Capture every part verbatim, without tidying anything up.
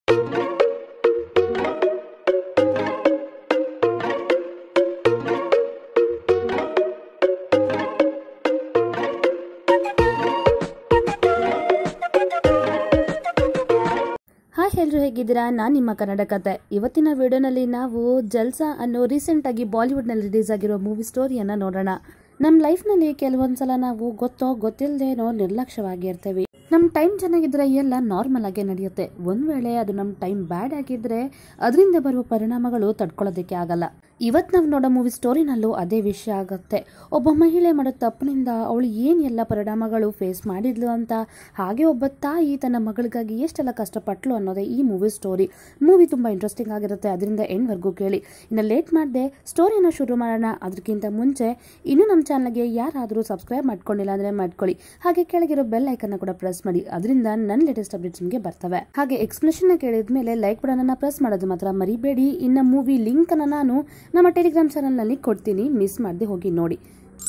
Hi ಎಲ್ಲರೂ ಹೇಗಿದ್ದೀರಾ? ನಾನು ನಿಮ್ಮ ಕನ್ನಡ ಕತೆ. ಇವತ್ತಿನ ವಿಡಿಯೋನಲ್ಲಿ ನಾವು ಜಲ್ಸಾ ಅನ್ನೋ ರೀಸೆಂಟ್ ಆಗಿ ಬಾಲಿವುಡ್ ನಲ್ಲಿ ರಿಲೀಸ್ ಆಗಿರೋ ಮೂವಿ ಸ್ಟೋರಿಯನ್ನ ನೋಡೋಣ. ನಮ್ಮ ಲೈಫ್ ನಲ್ಲಿ ಕೆಲವೊಂದ್ಸಲ ನಾವು ಗೊತ್ತೋ ಗೊತ್ತಿಲ್ಲದೇನೋ ನಿರ್ಲಕ್ಷ್ಯವಾಗಿ ಇರ್ತೇವೆ. ನಮ್ಮ ಟೈಮ್ ಚೆನ್ನಾಗಿದ್ರೆ ಎಲ್ಲ ನಾರ್ಮಲ್ ಆಗಿ ನಡೆಯುತ್ತೆ. ಒಂದ್ ವೇಳೆ ಅದು ನಮ್ಮ ಟೈಮ್ ಬ್ಯಾಡ್ ಆಗಿದ್ರೆ ಅದರಿಂದ ಬರುವ ಪರಿಣಾಮಗಳು ತಡ್ಕೊಳ್ಳೋದಕ್ಕೆ ಆಗಲ್ಲ. ಇವತ್ತು ನಾವು ನೋಡೋ ಮೂವಿ ಸ್ಟೋರಿನಲ್ಲೂ ಅದೇ ವಿಷಯ ಆಗುತ್ತೆ. ಒಬ್ಬ ಮಹಿಳೆ ಮಾಡೋ ತಪ್ಪಿನಿಂದ ಅವಳು ಏನ್ ಎಲ್ಲ ಪರಿಣಾಮಗಳು ಫೇಸ್ ಮಾಡಿದ್ಲು ಅಂತ, ಹಾಗೆ ಒಬ್ಬ ತಾಯಿ ತನ್ನ ಮಗಳಿಗಾಗಿ ಎಷ್ಟೆಲ್ಲ ಕಷ್ಟಪಟ್ಲು ಅನ್ನೋದೇ ಈ ಮೂವಿ ಸ್ಟೋರಿ. ಮೂವಿ ತುಂಬಾ ಇಂಟ್ರೆಸ್ಟಿಂಗ್ ಆಗಿರುತ್ತೆ, ಅದರಿಂದ ಎಂಡ್ ವರ್ಗೂ ಕೇಳಿ. ಇನ್ನು ಲೇಟ್ ಮಾಡದೆ ಸ್ಟೋರಿನ ಶುರು ಮಾಡೋಣ. ಅದಕ್ಕಿಂತ ಮುಂಚೆ ಇನ್ನು ನಮ್ಮ ಚಾನಲ್ಗೆ ಯಾರಾದರೂ ಸಬ್ಸ್ಕ್ರೈಬ್ ಮಾಡ್ಕೊಂಡಿಲ್ಲ ಅಂದ್ರೆ ಮಾಡ್ಕೊಳ್ಳಿ. ಹಾಗೆ ಕೆಳಗಿರೋ ಬೆಲ್ ಐಕನ್ ಕೂಡ ಪ್ರೆಸ್ ಮಾಡಿ, ಅದರಿಂದ ನನ್ನ ಲೇಟೆಸ್ಟ್ ಅಪ್ಡೇಟ್ಸ್ ನಿಮಗೆ ಬರ್ತವೆ. ಹಾಗೆ ಎಕ್ಸ್ಪ್ಲೇಷನ್ ಕೇಳಿದ ಮೇಲೆ ಲೈಕ್ ಬಟನ್ ಪ್ರೆಸ್ ಮಾಡೋದು ಮಾತ್ರ ಮರಿಬೇಡಿ. ಇನ್ನು ಮೂವಿ ಲಿಂಕ್ ಅನ್ನ ನಾನು ನಮ್ಮ ಟೆಲಿಗ್ರಾಮ್ ಚಾನಲ್ ನಲ್ಲಿ ಕೊಡ್ತೀನಿ, ಮಿಸ್ ಮಾಡದೆ ಹೋಗಿ ನೋಡಿ.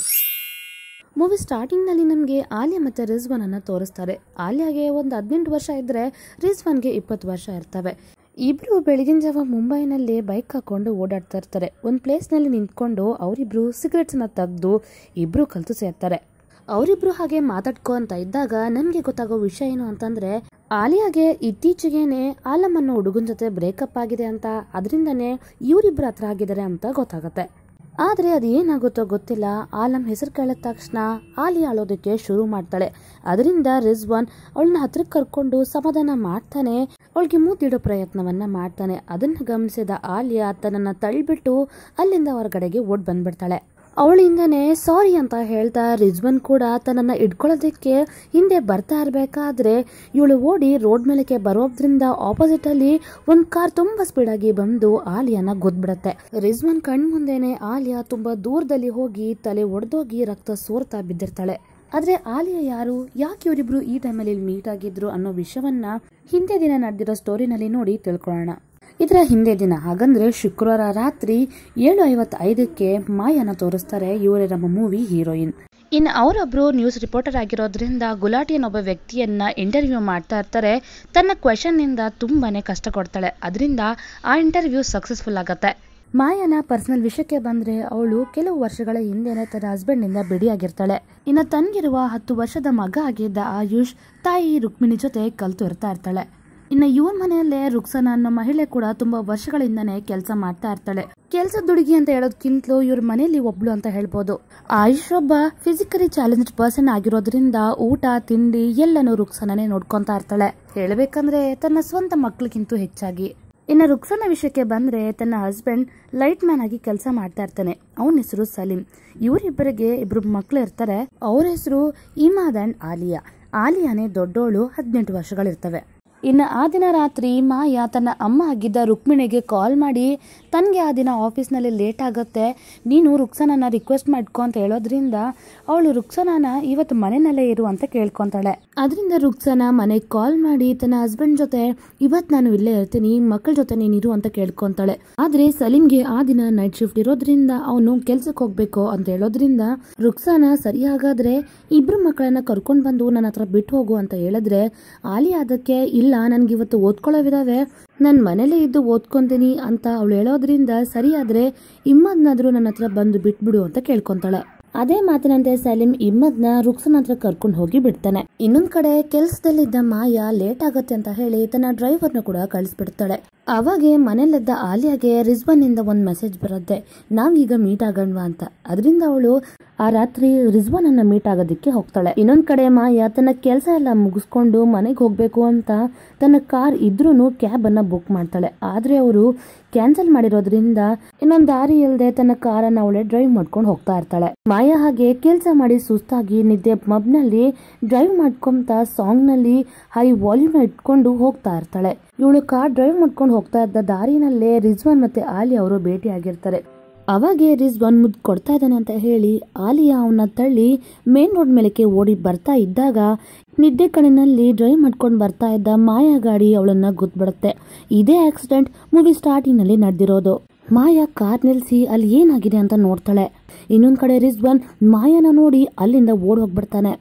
ಮೂವಿ ಸ್ಟಾರ್ಟಿಂಗ್ ನಲ್ಲಿ ನಮಗೆ ಆಲಿಯಾ ಮತ್ತೆ ರಿಜ್ವಾನ್ ಅನ್ನ ತೋರಿಸ್ತಾರೆ. ಆಲಿಯಾಗೆ ಒಂದು ಹದಿನೆಂಟು ವರ್ಷ ಇದ್ರೆ ರಿಜ್ವಾನ್ಗೆ ಇಪ್ಪತ್ತು ವರ್ಷ ಇರ್ತವೆ. ಇಬ್ರು ಬೆಳಗಿನ ಜಾವ ಮುಂಬೈನಲ್ಲಿ ಬೈಕ್ ಹಾಕೊಂಡು ಓಡಾಡ್ತಾ ಇರ್ತಾರೆ. ಒಂದ್ ಪ್ಲೇಸ್ ನಲ್ಲಿ ನಿಂತ್ಕೊಂಡು ಅವರಿಬ್ರು ಸಿಗರೆಟ್ಸ್ ನ ತೆಗೆದು ಇಬ್ರು ಕಲ್ತು ಸೇರ್ತಾರೆ. ಅವರಿಬ್ರು ಹಾಗೆ ಮಾತಾಡ್ಕೊಂತ ಇದ್ದಾಗ ನಮ್ಗೆ ಗೊತ್ತಾಗೋ ವಿಷಯ ಏನು ಅಂತಂದ್ರೆ, ಆಲಿಯಾಗೆ ಇತ್ತೀಚೆಗೇನೆ ಆಲಮ್ ಅನ್ನೋ ಹುಡುಗನ ಜೊತೆ ಬ್ರೇಕಪ್ ಆಗಿದೆ ಅಂತ, ಅದರಿಂದನೇ ಇವರಿಬ್ರು ಹತ್ರ ಆಗಿದ್ದಾರೆ ಅಂತ ಗೊತ್ತಾಗತ್ತೆ. ಆದ್ರೆ ಅದು ಏನಾಗುತ್ತೋ ಗೊತ್ತಿಲ್ಲ. ಆಲಮ್ ಹೆಸರು ಕೇಳಿದ ತಕ್ಷಣ ಆಲಿಯಾ ಅಳೋದಕ್ಕೆ ಶುರು ಮಾಡ್ತಾಳೆ. ಅದರಿಂದ ರಿಜ್ವಾನ್ ಅವಳನ್ನ ಹತ್ರಕ್ಕೆ ಕರ್ಕೊಂಡು ಸಮಾಧಾನ ಮಾಡ್ತಾನೆ, ಅವಳಿಗೆ ಮುದ್ದಿಡೋ ಪ್ರಯತ್ನವನ್ನ ಮಾಡ್ತಾನೆ. ಅದನ್ನ ಗಮನಿಸಿದ ಆಲಿಯಾ ತನ್ನನ್ನ ತಳ್ಳಿಬಿಟ್ಟು ಅಲ್ಲಿಂದ ಹೊರಗಡೆಗೆ ಓಡ್ ಬಂದ್ಬಿಡ್ತಾಳೆ. ಅವಳಿಂದನೇ ಸಾರಿ ಅಂತ ಹೇಳ್ತಾ ರಿಜ್ವಾನ್ ಕೂಡ ತನ್ನನ್ನ ಇಟ್ಕೊಳ್ಳೋದಕ್ಕೆ ಹಿಂದೆ ಬರ್ತಾ ಇರ್ಬೇಕಾದ್ರೆ ಇವಳು ಓಡಿ ರೋಡ್ ಮೇಲಕ್ಕೆ ಬರೋದ್ರಿಂದ ಆಪೋಸಿಟ್ ಅಲ್ಲಿ ಒಂದ್ ಕಾರ್ ತುಂಬಾ ಸ್ಪೀಡ್ ಆಗಿ ಬಂದು ಆಲಿಯಾನ ಗುದ್ಬಿಡತ್ತೆ. ರಿಜ್ವಾನ್ ಕಣ್ ಮುಂದೆನೆ ಆಲಿಯಾ ತುಂಬಾ ದೂರದಲ್ಲಿ ಹೋಗಿ ತಲೆ ಒಡೆದೋಗಿ ರಕ್ತ ಸೋರ್ತಾ ಬಿದ್ದಿರ್ತಾಳೆ. ಆದ್ರೆ ಆಲಿಯಾ ಯಾರು, ಯಾಕೆ ಇವರಿಬ್ರು ಈ ಟೈಮಲ್ಲಿ ಮೀಟ್ ಆಗಿದ್ರು ಅನ್ನೋ ವಿಷಯವನ್ನ ಹಿಂದೆ ದಿನ ನಡೆದಿರೋ ಸ್ಟೋರಿನಲ್ಲಿ ನೋಡಿ ತಿಳ್ಕೊಳ್ಳೋಣ. ಇದರ ಹಿಂದೆ ದಿನ, ಹಾಗಂದ್ರೆ ಶುಕ್ರವಾರ ರಾತ್ರಿ ಏಳು ಐವತ್ತೈದಕ್ಕೆ ಮಾಯನ ತೋರಿಸ್ತಾರೆ. ಇವರೇ ನಮ್ಮ ಮೂವಿ ಹೀರೋಯಿನ್. ಇನ್ನು ಅವರೊಬ್ರು ನ್ಯೂಸ್ ರಿಪೋರ್ಟರ್ ಆಗಿರೋದ್ರಿಂದ ಗುಲಾಟಿ ಅನ್ನೊಬ್ಬ ವ್ಯಕ್ತಿಯನ್ನ ಇಂಟರ್ವ್ಯೂ ಮಾಡ್ತಾ ಇರ್ತಾರೆ. ತನ್ನ ಕ್ವೆಶನ್ ನಿಂದ ತುಂಬಾನೇ ಕಷ್ಟ ಕೊಡ್ತಾಳೆ. ಅದರಿಂದ ಆ ಇಂಟರ್ವ್ಯೂ ಸಕ್ಸಸ್ಫುಲ್ ಆಗತ್ತೆ. ಮಾಯನ ಪರ್ಸನಲ್ ವಿಷಯಕ್ಕೆ ಬಂದ್ರೆ, ಅವಳು ಕೆಲವು ವರ್ಷಗಳ ಹಿಂದೆನೆ ತನ್ನ ಹಸ್ಬೆಂಡ್ ನಿಂದ ಬಿಡಿಯಾಗಿರ್ತಾಳೆ. ಇನ್ನು ತನ್ಗಿರುವ ಹತ್ತು ವರ್ಷದ ಮಗ ಆಗಿದ್ದ ಆಯುಷ್ ತಾಯಿ ರುಕ್ಮಿಣಿ ಜೊತೆ ಕಲ್ತು ಇರ್ತಾ ಇರ್ತಾಳೆ. ಇನ್ನು ಇವನ್ ಮನೆಯಲ್ಲೇ ರುಕ್ಸಾನಾ ಅನ್ನೋ ಮಹಿಳೆ ಕೂಡ ತುಂಬಾ ವರ್ಷಗಳಿಂದಾನೇ ಕೆಲಸ ಮಾಡ್ತಾ ಇರ್ತಾಳೆ. ಕೆಲ್ಸದ ದುಡುಗಿ ಅಂತ ಹೇಳೋದಕ್ಕಿಂತಲೂ ಇವ್ರ ಮನೆಯಲ್ಲಿ ಒಬ್ಳು ಅಂತ ಹೇಳ್ಬೋದು. ಆಯುಷ್ ಒಬ್ಬ ಫಿಸಿಕಲಿ ಚಾಲೆಂಜ್ಡ್ ಪರ್ಸನ್ ಆಗಿರೋದ್ರಿಂದ ಊಟ ತಿಂಡಿ ಎಲ್ಲನೂ ರುಕ್ಸಾನಾನೇ ನೋಡ್ಕೊಂತಾ ಇರ್ತಾಳೆ. ಹೇಳ್ಬೇಕಂದ್ರೆ ತನ್ನ ಸ್ವಂತ ಮಕ್ಳಿಗಿಂತೂ ಹೆಚ್ಚಾಗಿ. ಇನ್ನು ರುಕ್ಸಾನಾ ವಿಷಯಕ್ಕೆ ಬಂದ್ರೆ, ತನ್ನ ಹಸ್ಬೆಂಡ್ ಲೈಟ್ ಮ್ಯಾನ್ ಆಗಿ ಕೆಲಸ ಮಾಡ್ತಾ ಇರ್ತಾನೆ. ಅವನ ಹೆಸರು ಸಲೀಂ. ಇವರಿಬ್ಬರಿಗೆ ಇಬ್ರು ಮಕ್ಳು ಇರ್ತಾರೆ. ಅವ್ರ ಹೆಸರು ಇಮಾದ್ ಅಂಡ್ ಆಲಿಯಾ. ಆಲಿಯಾನೇ ದೊಡ್ಡೋಳು, ಹದಿನೆಂಟು ವರ್ಷಗಳಿರ್ತವೆ. ಇನ್ನು ಆ ದಿನ ರಾತ್ರಿ ಮಾಯಾ ತನ್ನ ಅಮ್ಮ ಆಗಿದ್ದ ರುಕ್ಮಿಣಿಗೆ ಕಾಲ್ ಮಾಡಿ, ತನ್ಗೆ ಆ ದಿನ ಆಫೀಸ್ನಲ್ಲಿ ಲೇಟ್ ಆಗುತ್ತೆ, ನೀನು ರುಕ್ಸಾನಾನ ರಿಕ್ವೆಸ್ಟ್ ಮಾಡ್ಕೊ ಅಂತ ಹೇಳೋದ್ರಿಂದ ಅವಳು ರುಕ್ಸಾನಾನ ಇವತ್ತು ಮನೆಯಲ್ಲೇ ಇರು ಅಂತ ಕೇಳ್ಕೊಂತಾಳೆ. ಅದರಿಂದ ರುಕ್ಸಾನಾ ಮನೆಗೆ ಕಾಲ್ ಮಾಡಿ ತನ್ನ ಹಸ್ಬೆಂಡ್ ಜೊತೆ ಇವತ್ತು ನಾನು ಇಲ್ಲೇ ಇರ್ತೀನಿ, ಮಕ್ಕಳ ಜೊತೆ ನೀನಿರು ಅಂತ ಕೇಳ್ಕೊಂತಾಳೆ. ಆದ್ರೆ ಸಲೀಂಗೆ ಆ ದಿನ ನೈಟ್ ಶಿಫ್ಟ್ ಇರೋದ್ರಿಂದ ಅವನು ಕೆಲ್ಸಕ್ಕೆ ಹೋಗ್ಬೇಕು ಅಂತ ಹೇಳೋದ್ರಿಂದ ರುಕ್ಸಾನಾ ಸರಿ ಹಾಗಾದ್ರೆ ಇಬ್ರು ಮಕ್ಕಳನ್ನ ಕರ್ಕೊಂಡ್ ಬಂದು ನನ್ನ ಹತ್ರ ಬಿಟ್ಟು ಹೋಗು ಅಂತ ಹೇಳಿದ್ರೆ, ಆಲಿಯಾ ಅದಕ್ಕೆ ಇಲ್ಲ ನನ್ಗೆ ಇವತ್ತು ಓದ್ಕೊಳ್ಳೋವಿದಾವೆ, ನನ್ ಮನೇಲೇ ಇದ್ದು ಓದ್ಕೊಂತೀನಿ ಅಂತ ಅವಳು ಹೇಳೋದ್ರಿಂದ ಸರಿಯಾದ್ರೆ ಇಮ್ಮದ್ನಾದ್ರೂ ನನ್ನ ಹತ್ರ ಬಂದು ಬಿಟ್ಬಿಡು ಅಂತ ಕೇಳ್ಕೊಂತಾಳೆ. ಅದೇ ಮಾತಿನಂತೆ ಸಲೀಂ ಇಮ್ಮದ್ನ ರುಕ್ಸಾನಾ ಹತ್ರ ಕರ್ಕೊಂಡು ಹೋಗಿ ಬಿಡ್ತಾನೆ. ಇನ್ನೊಂದ್ ಕಡೆ ಕೆಲ್ಸದಲ್ಲಿದ್ದ ಮಾಯಾ ಲೇಟ್ ಆಗತ್ತೆ ಅಂತ ಹೇಳಿ ತನ್ನ ಡ್ರೈವರ್ನ ಕೂಡ ಕಳಿಸ್ಬಿಡ್ತಾಳೆ. ಅವಾಗೆ ಮನೇಲಿದ್ದ ಆಲಿಯಾಗೆ ರಿಜ್ವಾನ್ ನಿಂದ ಒಂದ್ ಮೆಸೇಜ್ ಬರುತ್ತೆ, ನಾವೀಗ ಮೀಟ್ ಆಗೋಣವಾ ಅಂತ. ಅದರಿಂದ ಅವಳು ಆ ರಾತ್ರಿ ರಿಜ್ವಾನ್ ಅನ್ನ ಮೀಟ್ ಆಗೋದಿಕ್ಕೆ ಹೋಗ್ತಾಳೆ. ಇನ್ನೊಂದ್ ಕಡೆ ಮಾಯಾ ತನ್ನ ಕೆಲಸ ಎಲ್ಲ ಮುಗಿಸ್ಕೊಂಡು ಮನೆಗೆ ಹೋಗ್ಬೇಕು ಅಂತ ತನ್ನ ಕಾರ್ ಇದ್ರೂನು ಕ್ಯಾಬ್ ಅನ್ನ ಬುಕ್ ಮಾಡ್ತಾಳೆ. ಆದ್ರೆ ಅವರು ಕ್ಯಾನ್ಸಲ್ ಮಾಡಿರೋದ್ರಿಂದ ಇನ್ನೊಂದ್ ದಾರಿ ಇಲ್ಲದೆ ತನ್ನ ಕಾರನ್ನ ಅವಳೆ ಡ್ರೈವ್ ಮಾಡ್ಕೊಂಡು ಹೋಗ್ತಾ ಇರ್ತಾಳೆ. ಮಾಯಾ ಹಾಗೆ ಕೆಲಸ ಮಾಡಿ ಸುಸ್ತಾಗಿ ನಿದ್ದೆ ಮಬ್ನಲ್ಲಿ ಡ್ರೈವ್ ಮಾಡ್ಕೊಂತ ಸಾಂಗ್ ನಲ್ಲಿ ಹೈ ವಾಲ್ಯೂಮ್ ನ ಇಟ್ಕೊಂಡು ಹೋಗ್ತಾ ಇರ್ತಾಳೆ. ಇವಳು ಕಾರ್ ಡ್ರೈವ್ ಮಾಡ್ಕೊಂಡು ಹೋಗ್ತಾ ಇದ್ದ ದಾರಿನಲ್ಲೇ ರಿಜ್ವಾನ್ ಮತ್ತೆ ಆಲಿಯಾ ಅವರು ಭೇಟಿ ಆಗಿರ್ತಾರೆ. ಅವಾಗೆ ರಿಜ್ವಾನ್ ಮುದ್ದು ಕೊಡ್ತಾ ಇದ್ದಾನೆ ಅಂತ ಹೇಳಿ ಆಲಿಯಾ ಅವನ್ನ ತಳ್ಳಿ ಮೇನ್ ರೋಡ್ ಮೇಲಕ್ಕೆ ಓಡಿ ಬರ್ತಾ ಇದ್ದಾಗ ನಿದ್ದೆ ಕಣಿನಲ್ಲಿ ಡ್ರೈವ್ ಮಾಡ್ಕೊಂಡು ಬರ್ತಾ ಇದ್ದ ಮಾಯಾ ಗಾಡಿ ಅವಳನ್ನ ಗುದ್ಬಿಡುತ್ತೆ. ಇದೇ ಆಕ್ಸಿಡೆಂಟ್ ಮೂವಿ ಸ್ಟಾರ್ಟಿಂಗ್ ನಲ್ಲಿ ನಡೆದಿರೋದು. ಮಾಯಾ ಕಾರ್ ನಿಲ್ಸಿ ಅಲ್ಲಿ ಏನಾಗಿದೆ ಅಂತ ನೋಡ್ತಾಳೆ. ಇನ್ನೊಂದ್ ಕಡೆ ರಿಜ್ವಾನ್ ಮಾಯಾನ ನೋಡಿ ಅಲ್ಲಿಂದ ಓಡ್ ಹೋಗ್ಬಿಡ್ತಾನೆ.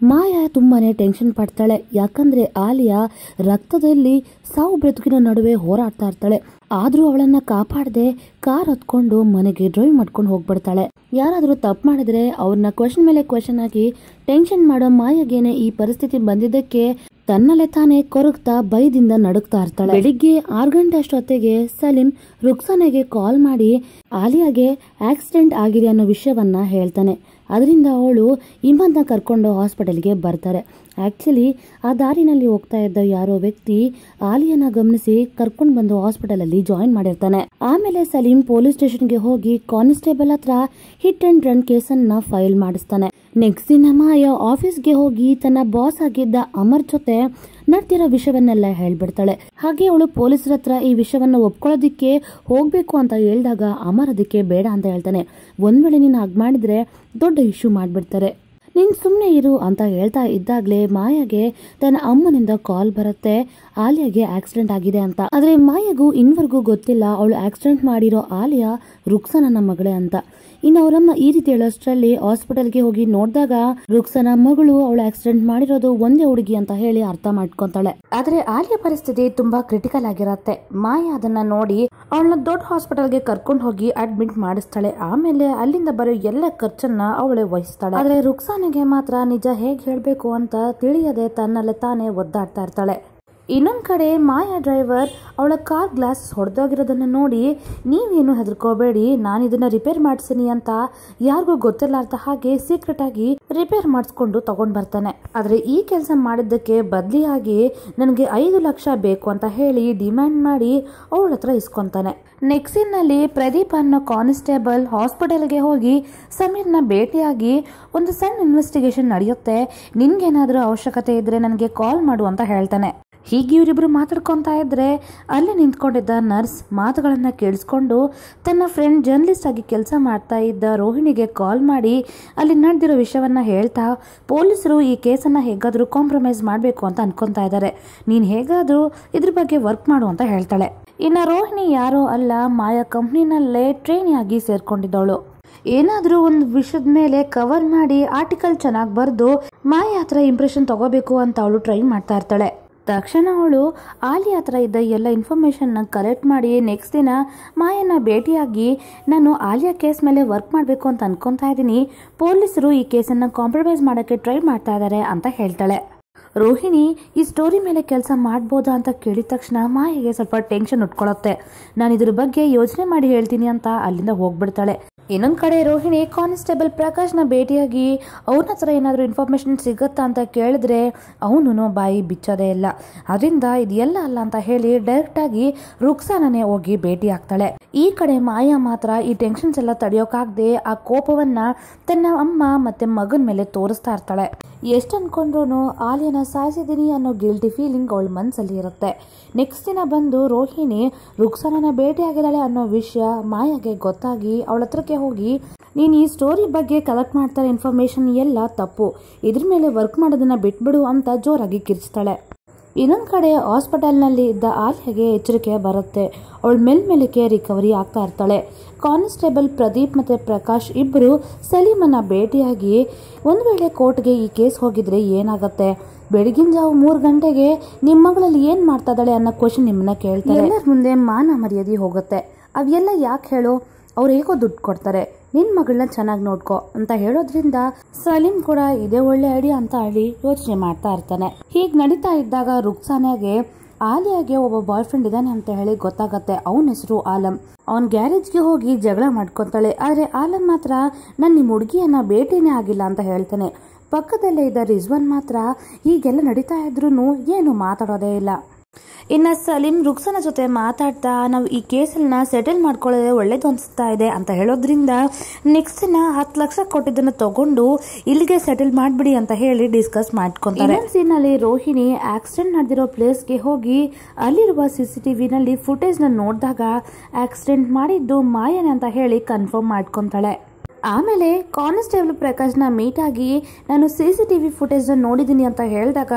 ಮಾಯಾ ತುಂಬಾನೇ ಟೆನ್ಷನ್ ಪಡ್ತಾಳೆ. ಯಾಕಂದ್ರೆ ಆಲಿಯಾ ರಕ್ತದಲ್ಲಿ ಸಾವು ಬದುಕಿನ ನಡುವೆ ಹೋರಾಡ್ತಾ ಇರ್ತಾಳೆ. ಆದ್ರೂ ಅವಳನ್ನ ಕಾಪಾಡದೆ ಕಾರ್ ಹತ್ಕೊಂಡು ಮನೆಗೆ ಡ್ರೈವ್ ಮಾಡ್ಕೊಂಡು ಹೋಗ್ಬಿಡ್ತಾಳೆ. ಯಾರಾದ್ರೂ ತಪ್ಪು ಮಾಡಿದ್ರೆ ಅವ್ರನ್ನ ಕ್ವೆಶ್ಚನ್ ಮೇಲೆ ಕ್ವೆಶ್ಚನ್ ಆಗಿ ಟೆನ್ಷನ್ ಮಾಡೋ ಮಾಯಾಗೇನೆ ಈ ಪರಿಸ್ಥಿತಿ ಬಂದಿದ್ದಕ್ಕೆ ತನ್ನಲ್ಲೇ ತಾನೇ ಕೊರಗ್ತಾ ಭಯದಿಂದ ನಡುಗ್ತಾ ಇರ್ತಾಳೆ. ಬೆಳಿಗ್ಗೆ ಆರು ಗಂಟೆ ಅಷ್ಟೊತ್ತಿಗೆ ಸಲೀಂ ರುಕ್ಸಾನಾಗೆ ಕಾಲ್ ಮಾಡಿ ಆಲಿಯಾಗೆ ಆಕ್ಸಿಡೆಂಟ್ ಆಗಿದೆ ಅನ್ನೋ ವಿಷಯವನ್ನ ಹೇಳ್ತಾನೆ. ಅದರಿಂದ ಅವಳು ಇಮನ್ನ ಕರ್ಕೊಂಡು ಹಾಸ್ಪಿಟಲ್ಗೆ ಬರ್ತಾರೆ. ಆಕ್ಚುಲಿ ಆ ದಾರಿನಲ್ಲಿ ಹೋಗ್ತಾ ಇದ್ದ ಯಾರೋ ವ್ಯಕ್ತಿ ಆಲಿಯಾನ ಗಮನಿಸಿ ಕರ್ಕೊಂಡು ಬಂದು ಹಾಸ್ಪಿಟಲ್ ಅಲ್ಲಿ ಜಾಯಿನ್ ಮಾಡಿರ್ತಾನೆ. ಆಮೇಲೆ ಸಲೀಂ ಪೊಲೀಸ್ ಸ್ಟೇಷನ್ಗೆ ಹೋಗಿ ಕಾನ್ಸ್ಟೇಬಲ್ ಹತ್ರ ಹಿಟ್ ಅಂಡ್ ರನ್ ಕೇಸನ್ನ ಫೈಲ್ ಮಾಡಿಸ್ತಾನೆ. ನೆಕ್ಸ್ಟ್ ದಿನ ಮಾಯಾ ಆಫೀಸ್ಗೆ ಹೋಗಿ ತನ್ನ ಬಾಸ್ ಆಗಿದ್ದ ಅಮರ್ ಜೊತೆ ನಡೆದಿರೋ ವಿಷಯವನ್ನೆಲ್ಲ ಹೇಳ್ಬಿಡ್ತಾಳೆ. ಹಾಗೆ ಅವಳು ಪೊಲೀಸರ ಹತ್ರ ಈ ವಿಷಯವನ್ನ ಒಪ್ಕೊಳ್ಳೋದಿಕ್ಕೆ ಹೋಗ್ಬೇಕು ಅಂತ ಹೇಳಿದಾಗ ಅಮರ್ ಅದಕ್ಕೆ ಬೇಡ ಅಂತ ಹೇಳ್ತಾನೆ. ಒಂದ್ ವೇಳೆ ನೀನು ಹಾಗೆ ಮಾಡಿದ್ರೆ ದೊಡ್ಡ ಇಶ್ಯೂ ಮಾಡ್ಬಿಡ್ತಾರೆ, ನೀನ್ ಸುಮ್ನೆ ಇರು ಅಂತ ಹೇಳ್ತಾ ಇದ್ದಾಗ್ಲೇ ಮಾಯಾಗೆ ತನ್ನ ಅಮ್ಮನಿಂದ ಕಾಲ್ ಬರುತ್ತೆ ಆಲಿಯಾಗೆ ಆಕ್ಸಿಡೆಂಟ್ ಆಗಿದೆ ಅಂತ. ಆದ್ರೆ ಮಾಯಾಗೂ ಇನ್ವರೆಗೂ ಗೊತ್ತಿಲ್ಲ ಅವಳು ಆಕ್ಸಿಡೆಂಟ್ ಮಾಡಿರೋ ಆಲಿಯಾ ರುಕ್ಸಾನನ ಮಗಳೇ ಅಂತ. ಇನ್ನು ಅವರಮ್ಮ ಈ ರೀತಿ ಹೇಳೋಷ್ಟರಲ್ಲಿ ಹಾಸ್ಪಿಟಲ್ಗೆ ಹೋಗಿ ನೋಡಿದಾಗ ರುಕ್ಸಾನ ಮಗಳು ಅವಳು ಆಕ್ಸಿಡೆಂಟ್ ಮಾಡಿರೋದು ಒಂದೇ ಹುಡುಗಿ ಅಂತ ಹೇಳಿ ಅರ್ಥ ಮಾಡ್ಕೊಂತಾಳೆ. ಆದ್ರೆ ಆಲಿಯಾ ಪರಿಸ್ಥಿತಿ ತುಂಬಾ ಕ್ರಿಟಿಕಲ್ ಆಗಿರತ್ತೆ. ಮಾಯಾ ಅದನ್ನ ನೋಡಿ ಅವಳನ್ನ ದೊಡ್ಡ ಹಾಸ್ಪಿಟಲ್ಗೆ ಕರ್ಕೊಂಡು ಹೋಗಿ ಅಡ್ಮಿಟ್ ಮಾಡಿಸ್ತಾಳೆ. ಆಮೇಲೆ ಅಲ್ಲಿಂದ ಬರೋ ಎಲ್ಲ ಖರ್ಚನ್ನ ಅವಳೇ ವಹಿಸ್ತಾಳೆ. ಆದ್ರೆ ರುಕ್ಸಾನಿಗೆ ಮಾತ್ರ ನಿಜ ಹೇಗ್ ಹೇಳ್ಬೇಕು ಅಂತ ತಿಳಿಯದೆ ತನ್ನಲ್ಲೇ ತಾನೇ ಒದ್ದಾಡ್ತಾ ಇರ್ತಾಳೆ. ಇನ್ನೊಂದ್ ಕಡೆ ಮಾಯಾ ಡ್ರೈವರ್ ಅವಳ ಕಾರ್ ಗ್ಲಾಸ್ ಹೊಡೆದೋಗಿರೋದನ್ನ ನೋಡಿ ನೀವೇನು ಹೆದರ್ಕೋಬೇಡಿ, ನಾನು ಇದನ್ನ ರಿಪೇರ್ ಮಾಡಿಸ್ತೀನಿ ಅಂತ ಯಾರಿಗೂ ಗೊತ್ತಿರ್ಲಾರ್ದ ಹಾಗೆ ಸೀಕ್ರೆಟ್ ಆಗಿ ರಿಪೇರ್ ಮಾಡಿಸ್ಕೊಂಡು ತಗೊಂಡ್ ಬರ್ತಾನೆ. ಆದ್ರೆ ಈ ಕೆಲಸ ಮಾಡಿದ್ದಕ್ಕೆ ಬದಲಿಯಾಗಿ ನನಗೆ ಐದು ಲಕ್ಷ ಬೇಕು ಅಂತ ಹೇಳಿ ಡಿಮ್ಯಾಂಡ್ ಮಾಡಿ ಅವಳ ಹತ್ರ ಇಸ್ಕೊಂತಾನೆ. ನೆಕ್ಸ್ಟ್ ಸೀನ್ ನಲ್ಲಿ ಪ್ರದೀಪ್ ಅನ್ನೋ ಕಾನ್ಸ್ಟೇಬಲ್ ಹಾಸ್ಪಿಟಲ್ಗೆ ಹೋಗಿ ಸಮೀರ್ನ ಭೇಟಿಯಾಗಿ ಒಂದು ಸಣ್ಣ ಇನ್ವೆಸ್ಟಿಗೇಷನ್ ನಡೆಯುತ್ತೆ, ನಿನ್ಗೇನಾದ್ರೂ ಅವಶ್ಯಕತೆ ಇದ್ರೆ ನನಗೆ ಕಾಲ್ ಮಾಡು ಅಂತ ಹೇಳ್ತಾನೆ. ಹೀಗೆ ಇವರಿಬ್ರು ಮಾತಾಡ್ಕೊಂತಾ ಇದ್ರೆ ಅಲ್ಲಿ ನಿಂತ್ಕೊಂಡಿದ್ದ ನರ್ಸ್ ಮಾತುಗಳನ್ನ ಕೇಳಿಸ್ಕೊಂಡು ತನ್ನ ಫ್ರೆಂಡ್ ಜರ್ನಲಿಸ್ಟ್ ಆಗಿ ಕೆಲಸ ಮಾಡ್ತಾ ಇದ್ದ ರೋಹಿಣಿಗೆ ಕಾಲ್ ಮಾಡಿ ಅಲ್ಲಿ ನಡೆದಿರೋ ವಿಷಯವನ್ನ ಹೇಳ್ತಾ ಪೊಲೀಸರು ಈ ಕೇಸನ್ನ ಹೇಗಾದ್ರೂ ಕಾಂಪ್ರಮೈಸ್ ಮಾಡಬೇಕು ಅಂತ ಅನ್ಕೊಂತಾ ಇದ್ದಾರೆ, ನೀನ್ ಹೇಗಾದ್ರೂ ಇದ್ರ ಬಗ್ಗೆ ವರ್ಕ್ ಮಾಡು ಅಂತ ಹೇಳ್ತಾಳೆ. ಇನ್ನ ರೋಹಿಣಿ ಯಾರೋ ಅಲ್ಲ, ಮಾಯಾ ಕಂಪ್ನಿನಲ್ಲೇ ಟ್ರೈನಿ ಆಗಿ ಸೇರ್ಕೊಂಡಿದ್ದವಳು. ಏನಾದ್ರೂ ಒಂದು ವಿಷಯದ ಮೇಲೆ ಕವರ್ ಮಾಡಿ ಆರ್ಟಿಕಲ್ ಚೆನ್ನಾಗಿ ಬರೆದು ಮಾಯಾ ಹತ್ರ ಇಂಪ್ರೆಷನ್ ತಗೋಬೇಕು ಅಂತ ಅವಳು ಟ್ರೈ ಮಾಡ್ತಾ ಇರ್ತಾಳೆ. ತಕ್ಷಣ ಅವಳು ಆಲಿಯಾ ಹತ್ರ ಇದ್ದ ಎಲ್ಲ ಇನ್ಫಾರ್ಮೇಶನ್ನ ಕಲೆಕ್ಟ್ ಮಾಡಿ ನೆಕ್ಸ್ಟ್ ದಿನ ಮಾಯನ್ನ ಭೇಟಿಯಾಗಿ ನಾನು ಆಲಿಯಾ ಕೇಸ್ ಮೇಲೆ ವರ್ಕ್ ಮಾಡಬೇಕು ಅಂತ ಅನ್ಕೊಂತಾ ಇದ್ದೀನಿ, ಪೊಲೀಸರು ಈ ಕೇಸನ್ನ ಕಾಂಪ್ರಮೈಸ್ ಮಾಡೋಕ್ಕೆ ಟ್ರೈ ಮಾಡ್ತಾ ಇದ್ದಾರೆ ಅಂತ ಹೇಳ್ತಾಳೆ. ರೋಹಿಣಿ ಈ ಸ್ಟೋರಿ ಮೇಲೆ ಕೆಲಸ ಮಾಡ್ಬೋದಾ ಅಂತ ಕೇಳಿದ ತಕ್ಷಣ ಮಾಯೆಗೆ ಸ್ವಲ್ಪ ಟೆನ್ಷನ್ ಉಟ್ಕೊಳ್ಳುತ್ತೆ. ನಾನು ಇದ್ರ ಬಗ್ಗೆ ಯೋಚನೆ ಮಾಡಿ ಹೇಳ್ತೀನಿ ಅಂತ ಅಲ್ಲಿಂದ ಹೋಗ್ಬಿಡ್ತಾಳೆ. ಇನ್ನೊಂದ್ ಕಡೆ ರೋಹಿಣಿ ಕಾನ್ಸ್ಟೇಬಲ್ ಪ್ರಕಾಶ್ನ ಭೇಟಿಯಾಗಿ ಅವ್ರ ಹತ್ರ ಏನಾದರೂ ಇನ್ಫಾರ್ಮೇಶನ್ ಸಿಗುತ್ತಾ ಅಂತ ಕೇಳಿದ್ರೆ ಅವನು ಬಾಯಿ ಬಿಚ್ಚೋದೇ ಇಲ್ಲ. ಅದರಿಂದ ಇದೆಲ್ಲ ಅಲ್ಲ ಅಂತ ಹೇಳಿ ಡೈರೆಕ್ಟ್ ಆಗಿ ರುಕ್ಸಾನನೇ ಹೋಗಿ ಭೇಟಿ ಆಗ್ತಾಳೆ. ಈ ಕಡೆ ಮಾಯಾ ಮಾತ್ರ ಈ ಟೆನ್ಷನ್ಸ್ ಎಲ್ಲ ತಡೆಯೋಕಾಗದೆ ಆ ಕೋಪವನ್ನ ತನ್ನ ಅಮ್ಮ ಮತ್ತೆ ಮಗನ ಮೇಲೆ ತೋರಿಸ್ತಾ ಇರ್ತಾಳೆ. ಎಷ್ಟು ಅನ್ಕೊಂಡ್ರು ಆಲಿಯಾನ ಸಾಯಿಸಿದೀನಿ ಅನ್ನೋ ಗಿಲ್ಟಿ ಫೀಲಿಂಗ್ ಅವಳ ಮನಸ್ಸಲ್ಲಿ ಇರುತ್ತೆ. ನೆಕ್ಸ್ಟ್ ದಿನ ಬಂದು ರೋಹಿಣಿ ರುಕ್ಸಾನನ ಭೇಟಿ ಆಗಿದ್ದಾಳೆ ಅನ್ನೋ ವಿಷಯ ಮಾಯಾಗೆ ಗೊತ್ತಾಗಿ ಅವಳ ಹತ್ರಕ್ಕೆ ಹೋಗಿ ನೀನು ಈ ಸ್ಟೋರಿ ಬಗ್ಗೆ ಕಲೆಕ್ಟ್ ಮಾಡ್ತಾರೆ ಇನ್ಫಾರ್ಮೇಶನ್ ಎಲ್ಲ ತಪ್ಪು, ಇದ್ರ ಮೇಲೆ ವರ್ಕ್ ಮಾಡೋದನ್ನ ಬಿಟ್ಬಿಡು ಅಂತ ಜೋರಾಗಿ ಕಿರ್ಚ್ತಾಳೆ. ಇನ್ನೊಂದ್ ಕಡೆ ಹಾಸ್ಪಿಟಲ್ನಲ್ಲಿ ಇದ್ದ ಆಲಿಯಾಗೆ ಎಚ್ಚರಿಕೆ ಬರುತ್ತೆ. ಅವಳ ಮೇಲ್ಮೇಲಕ್ಕೆ ರಿಕವರಿ ಆಗ್ತಾ ಇರ್ತಾಳೆ. ಕಾನ್ಸ್ಟೇಬಲ್ ಪ್ರದೀಪ್ ಮತ್ತೆ ಪ್ರಕಾಶ್ ಇಬ್ಬರು ಸಲೀಮನ್ನ ಭೇಟಿಯಾಗಿ ಒಂದ್ ವೇಳೆ ಕೋರ್ಟ್ಗೆ ಈ ಕೇಸ್ ಹೋಗಿದ್ರೆ ಏನಾಗತ್ತೆ, ಬೆಳಗಿನ ಜಾವ ಮೂರ್ ಗಂಟೆಗೆ ನಿಮ್ಮ ಮಗಳಲ್ಲಿ ಏನ್ ಮಾಡ್ತಾ ಇದ್ದಾಳೆ ಅನ್ನೋ ಕ್ವಶನ್ ನಿಮ್ಮನ್ನ ಕೇಳ್ತಾರೆ. ಎಲ್ಲರ ಮುಂದೆ ಮಾನ ಮರ್ಯಾದೆ ಹೋಗುತ್ತೆ. ಅವೆಲ್ಲ ಯಾಕೆ ಹೇಳೋ, ಅವ್ರು ಹೇಗೋ ದುಡ್ಡು ಕೊಡ್ತಾರೆ, ನಿನ್ ಮಗಳನ್ನ ಚೆನ್ನಾಗಿ ನೋಡ್ಕೋ ಅಂತ ಹೇಳೋದ್ರಿಂದ ಸಲೀಂ ಕೂಡ ಇದೇ ಒಳ್ಳೆ ಐಡಿಯಾ ಅಂತ ಹೇಳಿ ಯೋಚನೆ ಮಾಡ್ತಾ ಇರ್ತಾನೆ. ಹೀಗ್ ನಡೀತಾ ಇದ್ದಾಗ ರುಕ್ಸಾನಾಗೆ ಆಲಿಯಾಗೆ ಒಬ್ಬ ಬಾಯ್ ಫ್ರೆಂಡ್ ಇದ್ದಾನೆ ಅಂತ ಹೇಳಿ ಗೊತ್ತಾಗತ್ತೆ. ಅವನ ಹೆಸರು ಆಲಂ. ಅವನ್ ಗ್ಯಾರೇಜ್ಗೆ ಹೋಗಿ ಜಗಳ ಮಾಡ್ಕೊಂತಾಳೆ. ಆದ್ರೆ ಆಲಂ ಮಾತ್ರ ನನ್ ನಿಮ್ ಹುಡುಗಿಯನ್ನ ಭೇಟಿನೇ ಆಗಿಲ್ಲ ಅಂತ ಹೇಳ್ತಾನೆ. ಪಕ್ಕದಲ್ಲೇ ಇದ್ದ ರಿಜ್ವಾನ್ ಮಾತ್ರ ಹೀಗೆಲ್ಲ ನಡೀತಾ ಇದ್ರು ಏನು ಮಾತಾಡೋದೇ ಇಲ್ಲ. ಇನ್ನ ಸಲೀಂ ರುಕ್ಸಾನ ಜೊತೆ ಮಾತಾಡ್ತಾ ನಾವು ಈ ಕೇಸನ್ನ ಸೆಟಲ್ ಮಾಡ್ಕೊಳ್ಳೋದೇ ಒಳ್ಳೇದು ಅನ್ಸ್ತಾ ಇದೆ ಅಂತ ಹೇಳೋದ್ರಿಂದ ನೆಕ್ಸ್ಟ್ ದಿನ ಹತ್ತು ಲಕ್ಷ ಕೊಟ್ಟಿದ್ದನ್ನ ತಗೊಂಡು ಇಲ್ಲಿಗೆ ಸೆಟಲ್ ಮಾಡ್ಬಿಡಿ ಅಂತ ಹೇಳಿ ಡಿಸ್ಕಸ್ ಮಾಡ್ಕೊಂತಾರೆ. ಸೀನ್ ಅಲ್ಲಿ ರೋಹಿಣಿ ಆಕ್ಸಿಡೆಂಟ್ ನಡೆದಿರೋ ಪ್ಲೇಸ್ಗೆ ಹೋಗಿ ಅಲ್ಲಿರುವ ಸಿಸಿಟಿವಿ ನಲ್ಲಿ ಫುಟೇಜ್ ನ ನೋಡಿದಾಗ ಆಕ್ಸಿಡೆಂಟ್ ಮಾಡಿದ್ದು ಮಾಯನೆ ಅಂತ ಹೇಳಿ ಕನ್ಫರ್ಮ್ ಮಾಡ್ಕೊಂತಾಳೆ. ಆಮೇಲೆ ಕಾನ್ಸ್ಟೇಬಲ್ ಪ್ರಕಾಶ್ನ ಮೀಟ್ ಆಗಿ ನಾನು ಸಿಸಿಟಿವಿ ಫುಟೇಜ್ ನೋಡಿದೀನಿ ಅಂತ ಹೇಳಿದಾಗ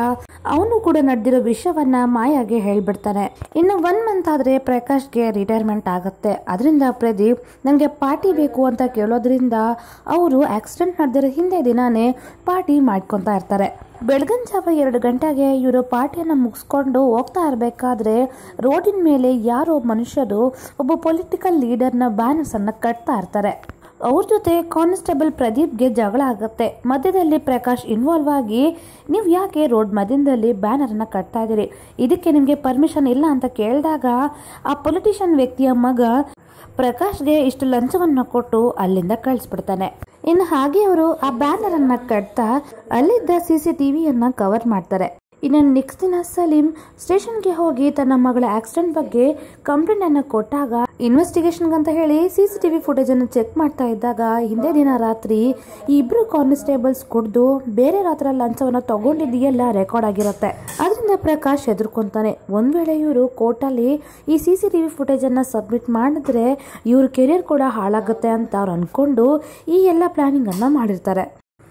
ಅವನು ಕೂಡ ನಡೆದಿರೋ ವಿಷಯವನ್ನ ಮಾಯಾಗೆ ಹೇಳ್ಬಿಡ್ತಾನೆ. ಇನ್ನು ಒನ್ ಮಂತ್ ಆದ್ರೆ ಪ್ರಕಾಶ್ಗೆ ರಿಟೈರ್ಮೆಂಟ್ ಆಗುತ್ತೆ. ಅದರಿಂದ ಪ್ರದೀಪ್ ನನಗೆ ಪಾರ್ಟಿ ಬೇಕು ಅಂತ ಕೇಳೋದ್ರಿಂದ ಅವರು ಆಕ್ಸಿಡೆಂಟ್ ನಡೆದಿರೋ ಹಿಂದೆ ದಿನಾನೇ ಪಾರ್ಟಿ ಮಾಡ್ಕೊತಾ ಇರ್ತಾರೆ. ಬೆಳಗಿನ ಜಾವ ಎರಡು ಗಂಟೆಗೆ ಇವರು ಪಾರ್ಟಿಯನ್ನು ಮುಗಿಸ್ಕೊಂಡು ಹೋಗ್ತಾ ಇರಬೇಕಾದ್ರೆ ರೋಡಿನ ಮೇಲೆ ಯಾರೋ ಮನುಷ್ಯರು ಒಬ್ಬ ಪೊಲಿಟಿಕಲ್ ಲೀಡರ್ನ ಬ್ಯಾನರ್ಸ್ ಅನ್ನ ಕಟ್ತಾ ಇರ್ತಾರೆ. ಅವ್ರ ಜೊತೆ ಕಾನ್ಸ್ಟೇಬಲ್ ಪ್ರದೀಪ್ಗೆ ಜಗಳ ಆಗುತ್ತೆ. ಮಧ್ಯದಲ್ಲಿ ಪ್ರಕಾಶ್ ಇನ್ವಾಲ್ವ್ ಆಗಿ ನೀವು ಯಾಕೆ ರೋಡ್ ಮಧ್ಯದಲ್ಲಿ ಬ್ಯಾನರ್ನ ಕಟ್ತಾ ಇದ್ದೀರಿ, ಇದಕ್ಕೆ ನಿಮಗೆ ಪರ್ಮಿಷನ್ ಇಲ್ಲ ಅಂತ ಕೇಳಿದಾಗ ಆ ಪೊಲಿಟಿಷಿಯನ್ ವ್ಯಕ್ತಿಯ ಮಗ ಪ್ರಕಾಶ್ಗೆ ಇಷ್ಟು ಲಂಚವನ್ನು ಕೊಟ್ಟು ಅಲ್ಲಿಂದ ಕಳಿಸ್ಬಿಡ್ತಾನೆ. ಇನ್ನು ಹಾಗೆ ಅವರು ಆ ಬ್ಯಾನರ್ ಅನ್ನ ಕಟ್ತಾ ಅಲ್ಲಿದ್ದ ಸಿ ಸಿ ಟಿವಿಯನ್ನ ಕವರ್ ಮಾಡ್ತಾರೆ. ಇನ್ನು ನೆಕ್ಸ್ಟ್ ದಿನ ಸಲೀಂ ಸ್ಟೇಷನ್ಗೆ ಹೋಗಿ ತನ್ನ ಮಗಳ ಆಕ್ಸಿಡೆಂಟ್ ಬಗ್ಗೆ ಕಂಪ್ಲೇಂಟ್ ಅನ್ನು ಕೊಟ್ಟಾಗ ಇನ್ವೆಸ್ಟಿಗೇಷನ್ ಅಂತ ಹೇಳಿ ಸಿಸಿಟಿವಿ ಫುಟೇಜ್ ಅನ್ನು ಚೆಕ್ ಮಾಡ್ತಾ ಇದ್ದಾಗ ಹಿಂದೆ ದಿನ ರಾತ್ರಿ ಈ ಇಬ್ರು ಕಾನ್ಸ್ಟೇಬಲ್ಸ್ ಕುಡ್ದು ಬೇರೆ ರಾತ್ರಿ ಲಂಚವನ್ನು ತಗೊಂಡಿದ್ದೆಲ್ಲ ರೆಕಾರ್ಡ್ ಆಗಿರುತ್ತೆ. ಅದರಿಂದ ಪ್ರಕಾಶ್ ಹೆದರ್ಕೊಂತಾನೆ. ಒಂದ್ ವೇಳೆ ಇವರು ಕೋರ್ಟಲ್ಲಿ ಈ ಸಿಸಿಟಿವಿ ಫುಟೇಜ್ ಅನ್ನ ಸಬ್ಮಿಟ್ ಮಾಡಿದ್ರೆ ಇವ್ರ ಕೆರಿಯರ್ ಕೂಡ ಹಾಳಾಗುತ್ತೆ ಅಂತ ಅವ್ರು ಅನ್ಕೊಂಡು ಈ ಎಲ್ಲ ಪ್ಲಾನಿಂಗ್ ಅನ್ನ ಮಾಡಿರ್ತಾರೆ.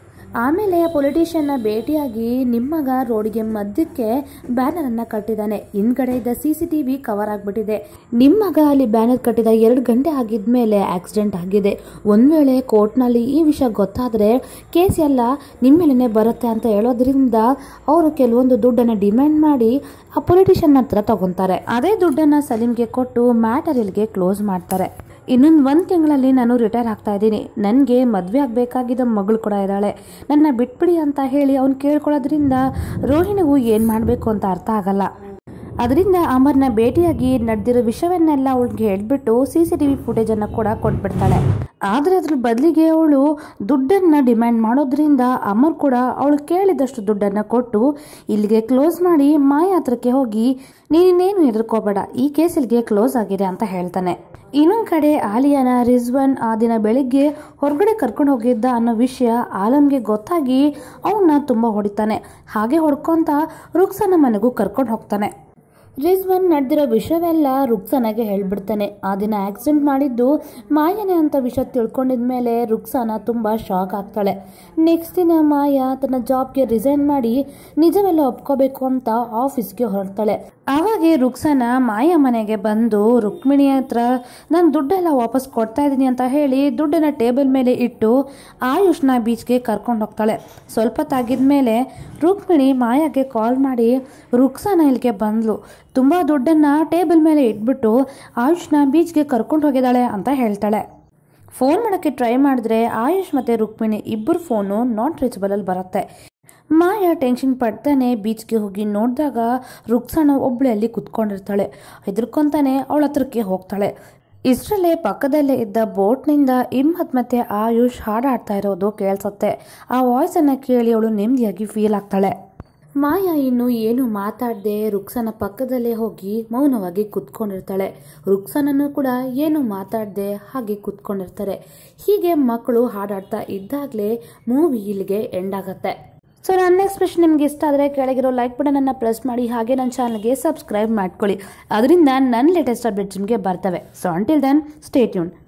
ಆಮೇಲೆ ಪೊಲಿಟಿಷಿಯನ್ನ ಭೇಟಿಯಾಗಿ ನಿಮ್ಮಗ ರೋಡಿಗೆ ಮಧ್ಯಕ್ಕೆ ಬ್ಯಾನರ್ ಅನ್ನ ಕಟ್ಟಿದ್ದಾನೆ, ಹಿಂದ್ಗಡೆ ಇದ್ದ ಸಿ ಸಿ ಟಿವಿ ಕವರ್ ಆಗ್ಬಿಟ್ಟಿದೆ, ನಿಮ್ಮಗ ಅಲ್ಲಿ ಬ್ಯಾನರ್ ಕಟ್ಟಿದ ಎರಡು ಗಂಟೆ ಆಗಿದ್ಮೇಲೆ ಆಕ್ಸಿಡೆಂಟ್ ಆಗಿದೆ, ಒಂದ್ ವೇಳೆ ಕೋರ್ಟ್ನಲ್ಲಿ ಈ ವಿಷಯ ಗೊತ್ತಾದ್ರೆ ಕೇಸ್ ಎಲ್ಲ ನಿಮ್ಮೇಲೆ ಬರುತ್ತೆ ಅಂತ ಹೇಳೋದ್ರಿಂದ ಅವರು ಕೆಲವೊಂದು ದುಡ್ಡನ್ನ ಡಿಮ್ಯಾಂಡ್ ಮಾಡಿ ಆ ಪೊಲಿಟಿಷಿಯನ್ ಹತ್ರ ತಗೊಂತಾರೆ. ಅದೇ ದುಡ್ಡನ್ನ ಸಲೀಂಗೆ ಕೊಟ್ಟು ಮ್ಯಾಟರ್ ಇಲ್ಲಿಗೆ ಕ್ಲೋಸ್ ಮಾಡ್ತಾರೆ. ಇನ್ನೊಂದು ಒಂದು ತಿಂಗಳಲ್ಲಿ ನಾನು ರಿಟೈರ್ ಆಗ್ತಾ ಇದ್ದೀನಿ, ನನಗೆ ಮದುವೆ ಆಗಬೇಕಾಗಿದ್ದ ಮಗಳು ಕೂಡ ಇದ್ದಾಳೆ, ನನ್ನ ಬಿಟ್ಬಿಡಿ ಅಂತ ಹೇಳಿ ಅವ್ನು ಕೇಳ್ಕೊಳ್ಳೋದ್ರಿಂದ ರೋಹಿಣಿಗೂ ಏನು ಮಾಡಬೇಕು ಅಂತ ಅರ್ಥ ಆಗಲ್ಲ. ಅದರಿಂದ ಅಮರ್ನ ಭೇಟಿಯಾಗಿ ನಡೆದಿರೋ ವಿಷಯವನ್ನೆಲ್ಲ ಅವಳಿಗೆ ಹೇಳ್ಬಿಟ್ಟು ಸಿ ಸಿ ಟಿ ವಿ ಫುಟೇಜನ್ನು ಕೂಡ ಕೊಟ್ಬಿಡ್ತಾಳೆ. ಆದರೆ ಅದ್ರ ಬದಲಿಗೆ ಅವಳು ದುಡ್ಡನ್ನು ಡಿಮ್ಯಾಂಡ್ ಮಾಡೋದ್ರಿಂದ ಅಮರ್ ಕೂಡ ಅವಳು ಕೇಳಿದಷ್ಟು ದುಡ್ಡನ್ನು ಕೊಟ್ಟು ಇಲ್ಲಿಗೆ ಕ್ಲೋಸ್ ಮಾಡಿ ಮಾಯ ಹತ್ರಕ್ಕೆ ಹೋಗಿ ನೀನೇನು ಹೆದರ್ಕೋಬೇಡ, ಈ ಕೇಸ್ ಇಲ್ಲಿಗೆ ಕ್ಲೋಸ್ ಆಗಿದೆ ಅಂತ ಹೇಳ್ತಾನೆ. ಇನ್ನೊಂದು ಕಡೆ ಆಲಿಯಾನ ರಿಜ್ವಾನ್ ಆ ದಿನ ಬೆಳಿಗ್ಗೆ ಹೊರಗಡೆ ಕರ್ಕೊಂಡು ಹೋಗಿದ್ದ ಅನ್ನೋ ವಿಷಯ ಆಲಂಗೆ ಗೊತ್ತಾಗಿ ಅವನ್ನ ತುಂಬ ಹೊಡಿತಾನೆ. ಹಾಗೆ ಹೊಡ್ಕೊಂತ ರುಕ್ಸಾನ ಮನೆಗೂ ಕರ್ಕೊಂಡು ಹೋಗ್ತಾನೆ. ರಿಜ್ವಾನ್ ನಡೆದಿರೋ ವಿಷಯವೆಲ್ಲ ರುಕ್ಸಾನಾಗೆ ಹೇಳ್ಬಿಡ್ತಾನೆ. ಆ ದಿನ ಆಕ್ಸಿಡೆಂಟ್ ಮಾಡಿದ್ದು ಮಾಯನೇ ಅಂತ ವಿಷಯ ತಿಳ್ಕೊಂಡಿದ್ಮೇಲೆ ರುಕ್ಸಾನ ತುಂಬ ಶಾಕ್ ಆಗ್ತಾಳೆ. ನೆಕ್ಸ್ಟ್ ದಿನ ಮಾಯಾ ತನ್ನ ಜಾಬ್ಗೆ ರಿಸೈನ್ ಮಾಡಿ ನಿಜವೆಲ್ಲ ಒಪ್ಕೋಬೇಕು ಅಂತ ಆಫೀಸ್ಗೆ ಹೊರಡ್ತಾಳೆ. ಆವಾಗೆ ರುಕ್ಸಾನ ಮಾಯಾ ಮನೆಗೆ ಬಂದು ರುಕ್ಮಿಣಿ ಹತ್ರ ನಾನು ದುಡ್ಡೆಲ್ಲ ವಾಪಸ್ ಕೊಡ್ತಾ ಇದ್ದೀನಿ ಅಂತ ಹೇಳಿ ದುಡ್ಡನ್ನ ಟೇಬಲ್ ಮೇಲೆ ಇಟ್ಟು ಆಯುಷ್ನ ಬೀಚ್ಗೆ ಕರ್ಕೊಂಡು ಹೋಗ್ತಾಳೆ. ಸ್ವಲ್ಪ ತಾಗಿದ್ಮೇಲೆ ರುಕ್ಮಿಣಿ ಮಾಯಾಗೆ ಕಾಲ್ ಮಾಡಿ ರುಕ್ಸಾನ ಇಲ್ಲಿಗೆ ಬಂದ್ಲು, ತುಂಬ ದುಡ್ಡನ್ನು ಟೇಬಲ್ ಮೇಲೆ ಇಟ್ಬಿಟ್ಟು ಆಯುಷ್ನ ಬೀಚ್ಗೆ ಕರ್ಕೊಂಡು ಹೋಗಿದ್ದಾಳೆ ಅಂತ ಹೇಳ್ತಾಳೆ. ಫೋನ್ ಮಾಡೋಕ್ಕೆ ಟ್ರೈ ಮಾಡಿದ್ರೆ ಆಯುಷ್ ಮತ್ತು ರುಕ್ಮಿಣಿ ಇಬ್ಬರು ಫೋನು ನಾಟ್ ರೀಚಬಲಲ್ಲಿ ಬರುತ್ತೆ. ಮಾಯಾ ಟೆನ್ಷನ್ ಪಡ್ತಾನೆ ಬೀಚ್ಗೆ ಹೋಗಿ ನೋಡಿದಾಗ ರುಕ್ಸಾನ ಒಬ್ಬಳೆ ಅಲ್ಲಿ ಕುತ್ಕೊಂಡಿರ್ತಾಳೆ. ಹೆದರ್ಕೊಂತಾನೆ ಅವಳ ಹತ್ರಕ್ಕೆ ಹೋಗ್ತಾಳೆ. ಇಷ್ಟರಲ್ಲೇ ಪಕ್ಕದಲ್ಲೇ ಇದ್ದ ಬೋಟ್ನಿಂದ ಹಿಮ್ಮತ್ ಮತ್ತೆ ಆಯುಷ್ ಹಾಡಾಡ್ತಾ ಇರೋದು ಕೇಳಿಸುತ್ತೆ. ಆ ವಾಯ್ಸನ್ನು ಕೇಳಿ ಅವಳು ನೆಮ್ಮದಿಯಾಗಿ ಫೀಲ್ ಆಗ್ತಾಳೆ. ಮಾಯಾ ಇನ್ನು ಏನು ಮಾತಾಡದೆ ರುಕ್ಸಾನ ಪಕ್ಕದಲ್ಲೇ ಹೋಗಿ ಮೌನವಾಗಿ ಕುತ್ಕೊಂಡಿರ್ತಾಳೆ. ರುಕ್ಸಾನನ್ನು ಕೂಡ ಏನು ಮಾತಾಡದೆ ಹಾಗೆ ಕುತ್ಕೊಂಡಿರ್ತಾರೆ. ಹೀಗೆ ಮಕ್ಕಳು ಹಾಡಾಡ್ತಾ ಇದ್ದಾಗಲೇ ಮೂವಿ ಇಲ್ಲಿಗೆ ಎಂಡ್ ಆಗತ್ತೆ. ಸೊ ನನ್ನ ಎಕ್ಸ್ಪ್ರೆಷನ್ ನಿಮ್ಗೆ ಇಷ್ಟ ಆದರೆ ಕೆಳಗಿರೋ ಲೈಕ್ ಬಟನನ್ನು ಪ್ರೆಸ್ ಮಾಡಿ ಹಾಗೆ ನನ್ನ ಚಾನಲ್ಗೆ ಸಬ್ಸ್ಕ್ರೈಬ್ ಮಾಡ್ಕೊಳ್ಳಿ. ಅದರಿಂದ ನನ್ನ ಲೇಟೆಸ್ಟ್ ಅಪ್ಡೇಟ್ಸ್ ನಿಮಗೆ ಬರ್ತವೆ. So until then stay tune.